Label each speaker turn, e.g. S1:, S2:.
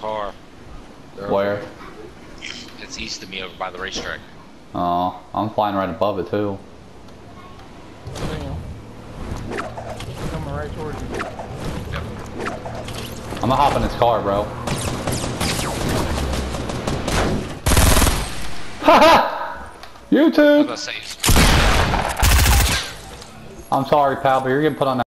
S1: car.
S2: Where?
S1: It's east of me over by the racetrack.
S2: Oh, I'm flying right above it too.
S3: Damn. Coming right towards you.
S1: Yep.
S2: I'm gonna hop in this car, bro. Haha!
S1: I was
S2: YouTube!
S1: about to say,
S2: I'm sorry, pal, but you're getting put on that.